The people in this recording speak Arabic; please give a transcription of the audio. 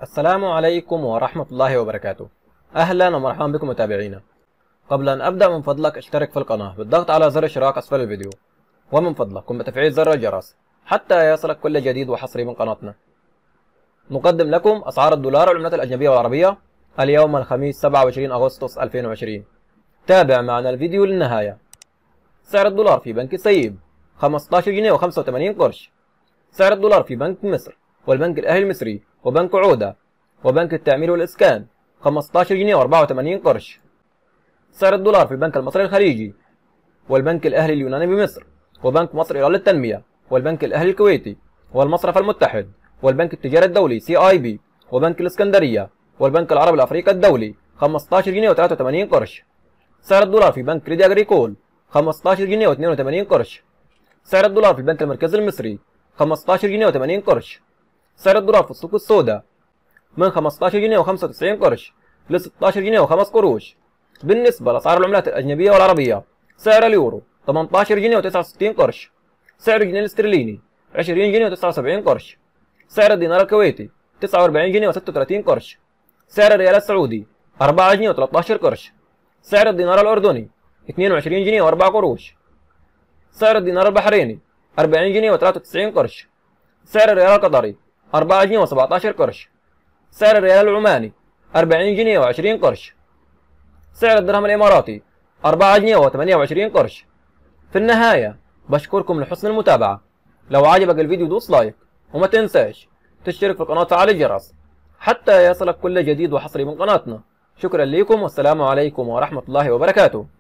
السلام عليكم ورحمة الله وبركاته. أهلا ومرحبا بكم متابعينا. قبل أن أبدأ من فضلك اشترك في القناة بالضغط على زر الاشتراك أسفل الفيديو، ومن فضلك قم بتفعيل زر الجرس حتى يصلك كل جديد وحصري من قناتنا. نقدم لكم أسعار الدولار والعملات الأجنبية والعربية اليوم الخميس 27 أغسطس 2020. تابع معنا الفيديو للنهاية. سعر الدولار في بنك السيب 15 جنيه و85 قرش. سعر الدولار في بنك مصر والبنك الأهلي المصري وبنك عودة وبنك التعمير والإسكان 15 جنيه و84 قرش. سعر الدولار في البنك المصري الخليجي والبنك الأهلي اليوناني بمصر وبنك مصر إيران للتنمية والبنك الأهلي الكويتي والمصرف المتحد والبنك التجاري الدولي CIB وبنك الإسكندرية والبنك العربي الأفريقي الدولي 15 جنيه و83 قرش. سعر الدولار في بنك كريدي أجريكول 15 جنيه و82 قرش. سعر الدولار في البنك المركزي المصري 15 جنيه و80 قرش. سعر الدولار في السوق السوداء من 15 جنيه و95 قرش ل 16 جنيه و5 قروش. بالنسبة لأسعار العملات الأجنبية والعربية، سعر اليورو 18 جنيه و69 قرش. سعر الجنيه الاسترليني 20 جنيه و79 قرش. سعر الدينار الكويتي 49 جنيه و36 قرش. سعر الريال السعودي 4 جنيه و13 قرش. سعر الدينار الأردني 22 جنيه و4 قروش. سعر الدينار البحريني 40 جنيه و93 قرش. سعر الريال القطري 4 جنيه و17 قرش. سعر الريال العماني 40 جنيه و20 قرش. سعر الدرهم الإماراتي 4 جنيه و28 قرش. في النهاية بشكركم لحسن المتابعة. لو عجبك الفيديو دوس لايك، وما تنساش تشترك في القناة وتفعل الجرس حتى يصلك كل جديد وحصري من قناتنا. شكرا لكم والسلام عليكم ورحمة الله وبركاته.